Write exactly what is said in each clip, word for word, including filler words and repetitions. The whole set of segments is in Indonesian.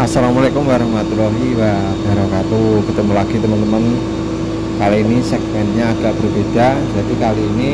Assalamualaikum warahmatullahi wabarakatuh. Ketemu lagi teman-teman. Kali ini segmennya agak berbeda. Jadi kali ini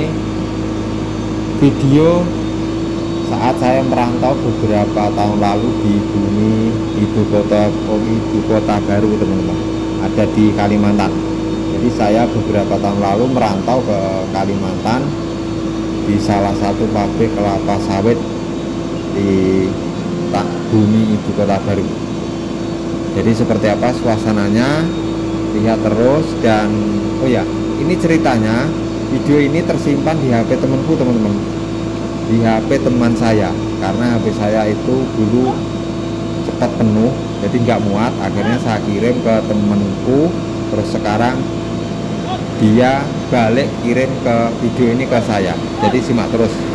video saat saya merantau beberapa tahun lalu di bumi ibu kota oh, ibu kota baru teman-teman. Ada di Kalimantan. Jadi saya beberapa tahun lalu merantau ke Kalimantan di salah satu pabrik kelapa sawit di tak bumi ibu kota baru. Jadi seperti apa suasananya, lihat terus. Dan oh ya, ini ceritanya, video ini tersimpan di H P temanku teman-teman, di H P teman saya, karena H P saya itu dulu cepat penuh, jadi nggak muat. Akhirnya saya kirim ke temanku, terus sekarang dia balik kirim ke video ini ke saya. Jadi simak terus.